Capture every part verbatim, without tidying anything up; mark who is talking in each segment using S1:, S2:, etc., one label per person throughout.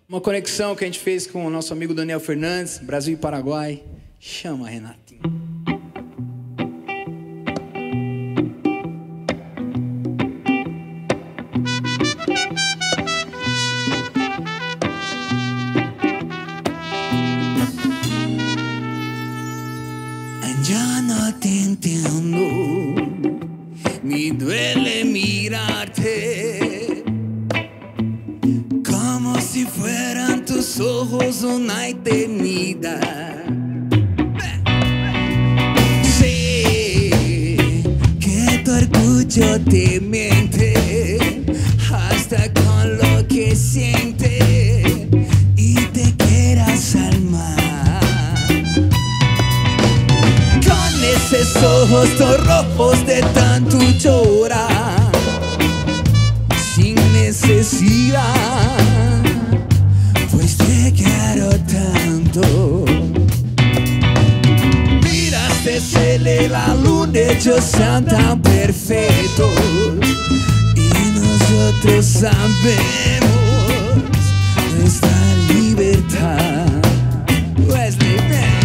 S1: Uma conexão que a gente fez com o nosso amigo Daniel Fernandes, Brasil e Paraguai. Chama, Renatinho.
S2: Ya no te entiendo, me duele mirarte como si fueran tus ojos una eternidad. Sé que tu orgullo te miente hasta con lo que siente y te quieras al mar. Esos ojos todos rojos de tanto llorar, sin necesidad, pues te quiero tanto. Miraste cele la luna, ellos son tan perfectos y nosotros sabemos nuestra libertad. Wesley, man.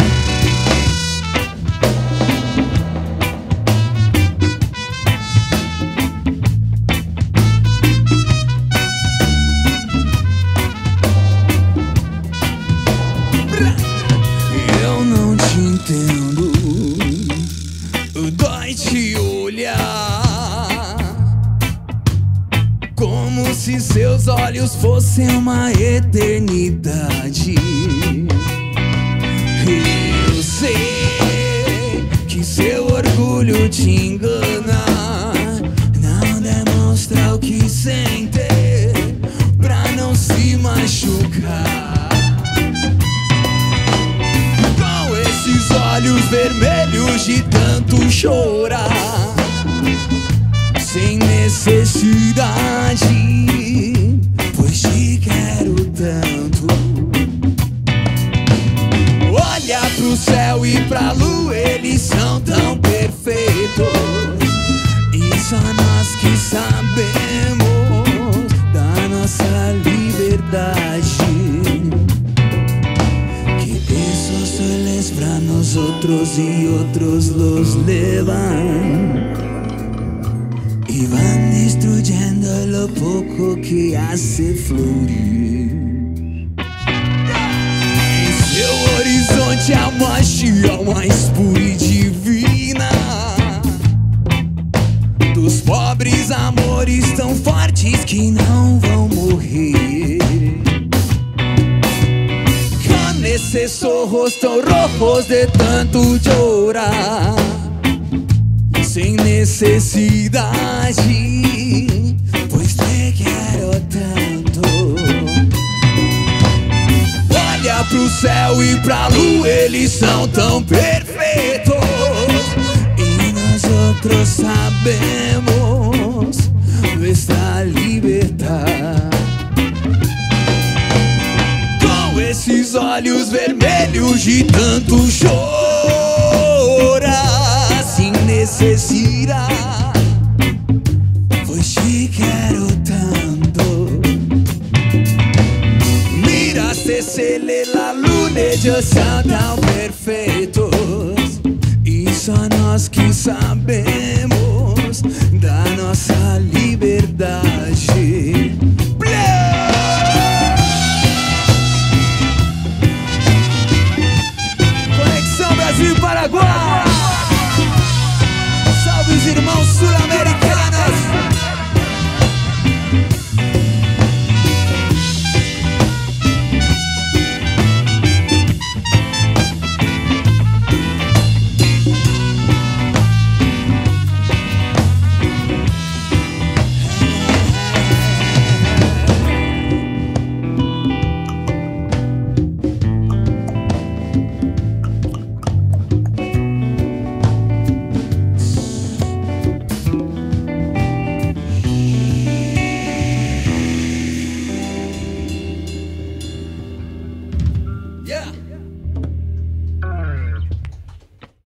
S2: Entendo, dói te olhar como se seus olhos fossem uma eternidade. Eu sei que seu orgulho te engana, não demonstra o que sente pra não se machucar. Olhos vermelhos de tanto chorar, sem necessidade, pois te quero tanto. Olha pro céu e pra lua, eles são tão perfeitos e só nós que sabemos da nossa liberdade. Para nosotros y otros los levan y van destruyendo lo poco que hace florir. Em seu horizonte a magia mais pura e divina dos pobres amores tão fortes que não vão morrer. Esses ojos tão rojos de tanto llorar, sem necessidade, pois te quero tanto. Olha pro céu e pra lua, eles são tão perfeitos e nós outros sabemos nuestra libertad. Esses olhos vermelhos de tanto chorar, sem necessidade, pois te quero tanto. Miraste cele la luna, ellos são tão perfeitos e só nós que sabemos da nossa liberdade.